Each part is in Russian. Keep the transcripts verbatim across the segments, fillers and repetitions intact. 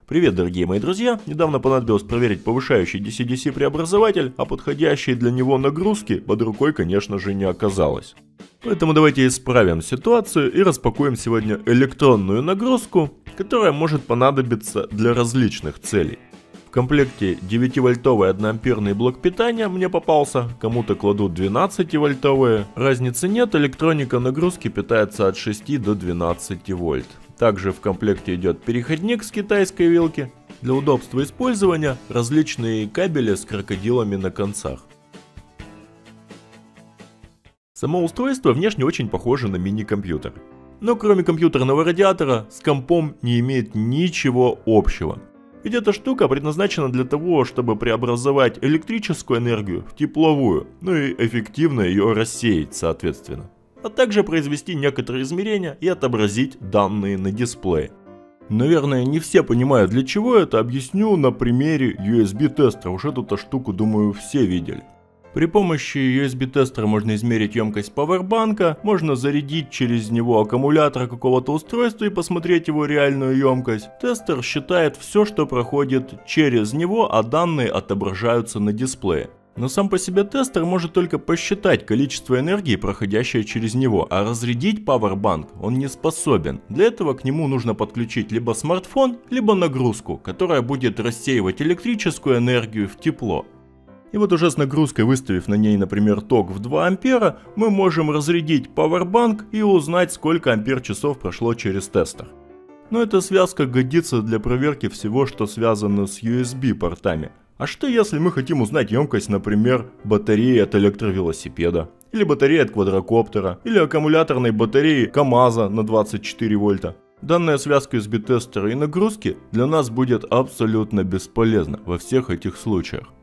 Привет, дорогие мои друзья! Недавно понадобилось проверить повышающий ди си ди си преобразователь, а подходящей для него нагрузки под рукой, конечно же, не оказалось. Поэтому давайте исправим ситуацию и распакуем сегодня электронную нагрузку, которая может понадобиться для различных целей. В комплекте девятивольтовый одноамперный блок питания мне попался, кому-то кладут двенадцативольтовые. Разницы нет, электроника нагрузки питается от шести до двенадцати вольт. Также в комплекте идет переходник с китайской вилки. Для удобства использования различные кабели с крокодилами на концах. Само устройство внешне очень похоже на мини-компьютер. Но кроме компьютерного радиатора с компом не имеет ничего общего. Ведь эта штука предназначена для того, чтобы преобразовать электрическую энергию в тепловую, ну и эффективно ее рассеять соответственно. А также произвести некоторые измерения и отобразить данные на дисплее. Наверное, не все понимают, для чего это, объясню на примере ю эс би-тестера, уж эту-то штуку, думаю, все видели. При помощи ю эс би-тестера можно измерить емкость пауэрбанка, можно зарядить через него аккумулятор какого-то устройства и посмотреть его реальную емкость. Тестер считает все, что проходит через него, а данные отображаются на дисплее. Но сам по себе тестер может только посчитать количество энергии, проходящее через него, а разрядить пауэрбанк он не способен. Для этого к нему нужно подключить либо смартфон, либо нагрузку, которая будет рассеивать электрическую энергию в тепло. И вот уже с нагрузкой, выставив на ней, например, ток в два ампера, мы можем разрядить пауэрбанк и узнать, сколько ампер-часов прошло через тестер. Но эта связка годится для проверки всего, что связано с ю эс би-портами. А что если мы хотим узнать емкость, например, батареи от электровелосипеда, или батареи от квадрокоптера, или аккумуляторной батареи КамАЗа на двадцать четыре вольта? Данная связка ю эс би-тестера и нагрузки для нас будет абсолютно бесполезна во всех этих случаях.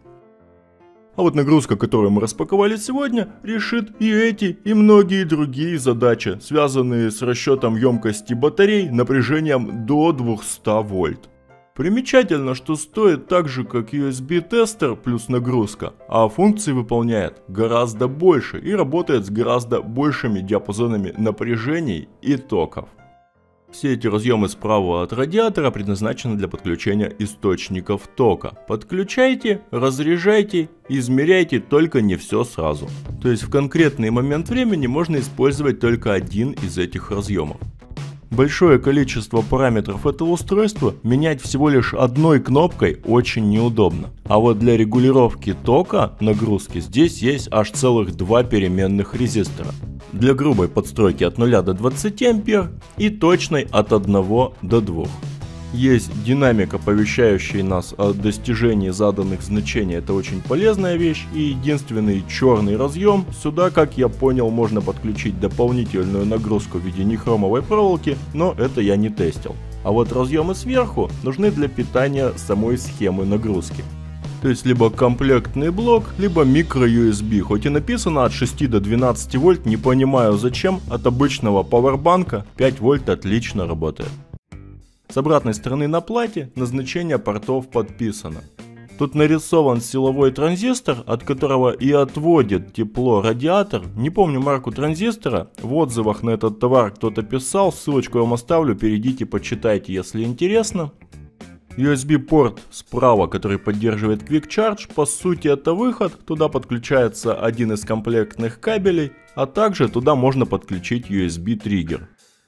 А вот нагрузка, которую мы распаковали сегодня, решит и эти, и многие другие задачи, связанные с расчетом емкости батарей напряжением до двухсот вольт. Примечательно, что стоит так же, как ю эс би-тестер плюс нагрузка, а функций выполняет гораздо больше и работает с гораздо большими диапазонами напряжений и токов. Все эти разъемы справа от радиатора предназначены для подключения источников тока. Подключайте, разряжайте, измеряйте, только не все сразу. То есть в конкретный момент времени можно использовать только один из этих разъемов. Большое количество параметров этого устройства менять всего лишь одной кнопкой очень неудобно. А вот для регулировки тока нагрузки здесь есть аж целых два переменных резистора. Для грубой подстройки от нуля до двадцати ампер и точной от одного до двух. Есть динамик, оповещающий нас о достижении заданных значений, это очень полезная вещь. И единственный черный разъем, сюда, как я понял, можно подключить дополнительную нагрузку в виде нехромовой проволоки, но это я не тестил. А вот разъемы сверху нужны для питания самой схемы нагрузки. То есть либо комплектный блок, либо микро ю эс би, хоть и написано от шести до двенадцати вольт, не понимаю зачем, от обычного пауэрбанка пять вольт отлично работает. С обратной стороны на плате назначение портов подписано. Тут нарисован силовой транзистор, от которого и отводит тепло радиатор. Не помню марку транзистора, в отзывах на этот товар кто-то писал, ссылочку я вам оставлю, перейдите, почитайте, если интересно. ю эс би-порт справа, который поддерживает Quick Charge, по сути это выход, туда подключается один из комплектных кабелей, а также туда можно подключить ю эс би-триггер.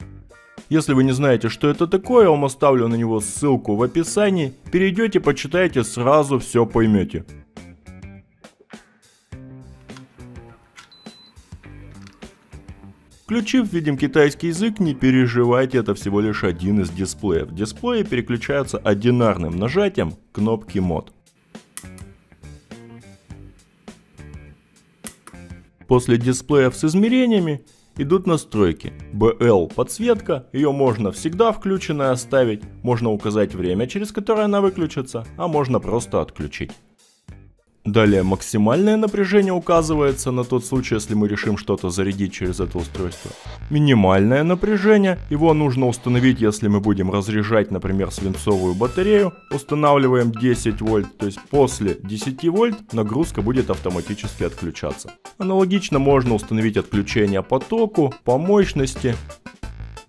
Если вы не знаете, что это такое, я вам оставлю на него ссылку в описании. Перейдете, почитайте, сразу все поймете. Включив, видим китайский язык, не переживайте, это всего лишь один из дисплеев. Дисплеи переключаются одинарным нажатием кнопки мод. После дисплеев с измерениями идут настройки. би эл подсветка, ее можно всегда включенной оставить, можно указать время, через которое она выключится, а можно просто отключить. Далее максимальное напряжение указывается на тот случай, если мы решим что-то зарядить через это устройство. Минимальное напряжение, его нужно установить, если мы будем разряжать, например, свинцовую батарею. Устанавливаем десять вольт, то есть после десяти вольт нагрузка будет автоматически отключаться. Аналогично можно установить отключение по току, по мощности.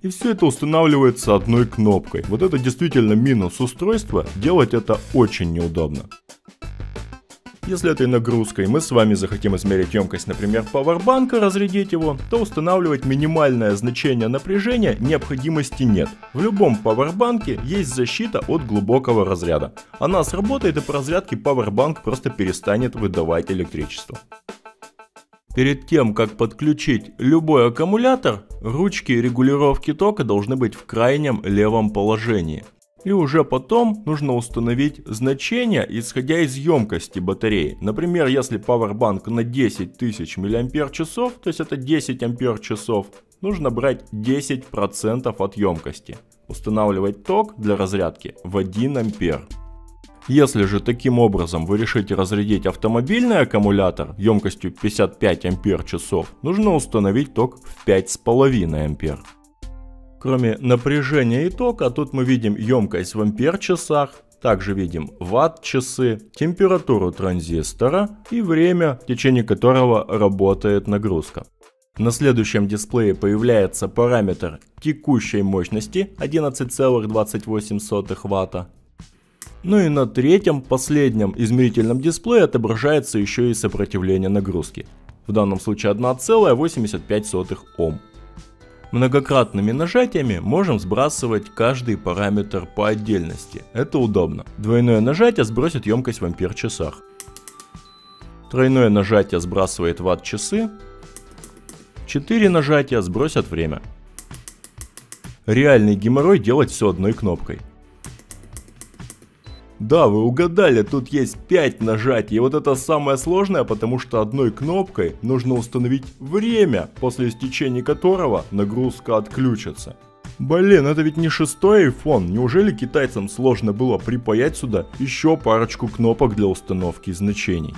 И все это устанавливается одной кнопкой. Вот это действительно минус устройства, делать это очень неудобно. Если этой нагрузкой мы с вами захотим измерить емкость, например, пауэрбанка, разрядить его, то устанавливать минимальное значение напряжения необходимости нет. В любом пауэрбанке есть защита от глубокого разряда. Она сработает, и по разрядке пауэрбанк просто перестанет выдавать электричество. Перед тем, как подключить любой аккумулятор, ручки регулировки тока должны быть в крайнем левом положении. И уже потом нужно установить значение, исходя из емкости батареи. Например, если пауэрбанк на десять тысяч миллиампер-часов, то есть это десять ампер-часов, нужно брать десять процентов от емкости. Устанавливать ток для разрядки в один ампер. Если же таким образом вы решите разрядить автомобильный аккумулятор емкостью пятьдесят пять ампер-часов, нужно установить ток в пять с половиной ампер. Кроме напряжения и тока, тут мы видим емкость в ампер-часах, также видим ватт-часы, температуру транзистора и время, в течение которого работает нагрузка. На следующем дисплее появляется параметр текущей мощности одиннадцать целых двадцать восемь сотых ватта. Ну и на третьем, последнем измерительном дисплее отображается еще и сопротивление нагрузки. В данном случае одна целая восемьдесят пять сотых Ом. Многократными нажатиями можем сбрасывать каждый параметр по отдельности. Это удобно. Двойное нажатие сбросит емкость в ампер-часах. Тройное нажатие сбрасывает ватт-часы. Четыре нажатия сбросят время. Реальный геморрой делать все одной кнопкой. Да, вы угадали, тут есть пять нажатий, и вот это самое сложное, потому что одной кнопкой нужно установить время, после истечения которого нагрузка отключится. Блин, это ведь не шестой iPhone, неужели китайцам сложно было припаять сюда еще парочку кнопок для установки значений?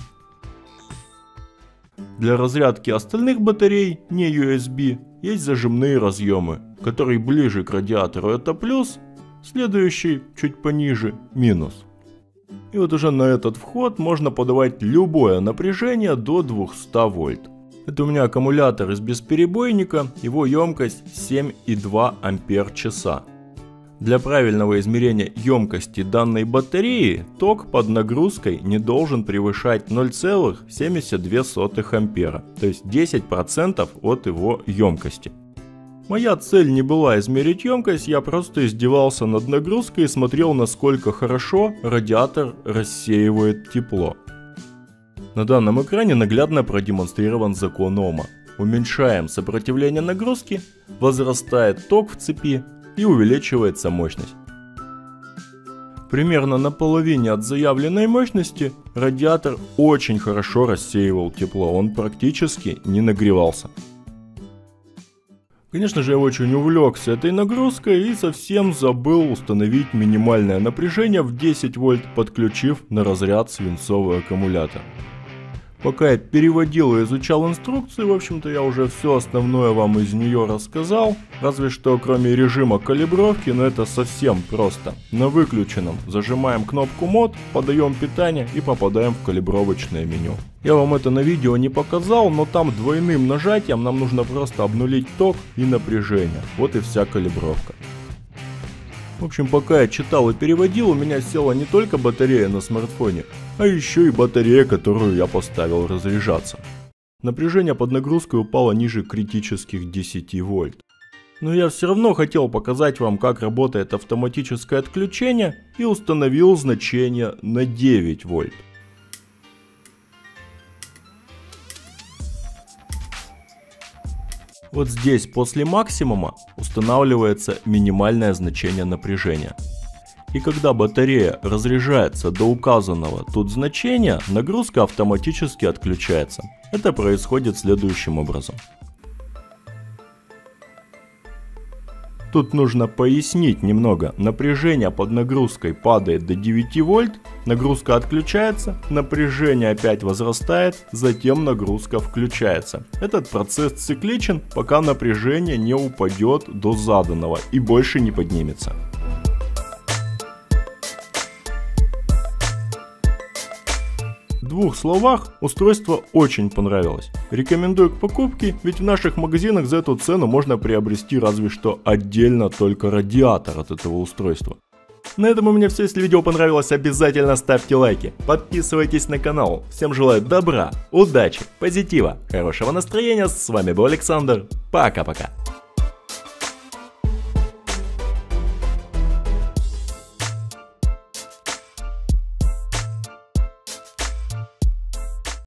Для разрядки остальных батарей, не ю эс би, есть зажимные разъемы, которые ближе к радиатору это плюс, следующий чуть пониже минус. И вот уже на этот вход можно подавать любое напряжение до двухсот вольт. Это у меня аккумулятор из бесперебойника, его емкость семь и два ампер-часа. Для правильного измерения емкости данной батареи ток под нагрузкой не должен превышать ноль целых семьдесят две сотых ампера, то есть десять процентов от его емкости. Моя цель не была измерить емкость, я просто издевался над нагрузкой и смотрел, насколько хорошо радиатор рассеивает тепло. На данном экране наглядно продемонстрирован закон Ома. Уменьшаем сопротивление нагрузки, возрастает ток в цепи и увеличивается мощность. Примерно на половине от заявленной мощности радиатор очень хорошо рассеивал тепло, он практически не нагревался. Конечно же, я очень увлекся этой нагрузкой и совсем забыл установить минимальное напряжение в десять вольт, подключив на разряд свинцовый аккумулятор. Пока я переводил и изучал инструкцию, в общем-то я уже все основное вам из нее рассказал, разве что кроме режима калибровки, но это совсем просто. На выключенном зажимаем кнопку мод, подаем питание и попадаем в калибровочное меню. Я вам это на видео не показал, но там двойным нажатием нам нужно просто обнулить ток и напряжение. Вот и вся калибровка. В общем, пока я читал и переводил, у меня села не только батарея на смартфоне, а еще и батарея, которую я поставил разряжаться. Напряжение под нагрузкой упало ниже критических десяти вольт. Но я все равно хотел показать вам, как работает автоматическое отключение, и установил значение на девять вольт. Вот здесь после максимума устанавливается минимальное значение напряжения. И когда батарея разряжается до указанного тут значения, нагрузка автоматически отключается. Это происходит следующим образом. Тут нужно пояснить немного. Напряжение под нагрузкой падает до девяти вольт, нагрузка отключается, напряжение опять возрастает, затем нагрузка включается. Этот процесс цикличен, пока напряжение не упадет до заданного и больше не поднимется. В двух словах, устройство очень понравилось. Рекомендую к покупке, ведь в наших магазинах за эту цену можно приобрести разве что отдельно только радиатор от этого устройства. На этом у меня все. Если видео понравилось, обязательно ставьте лайки, подписывайтесь на канал. Всем желаю добра, удачи, позитива, хорошего настроения. С вами был Александр. Пока-пока.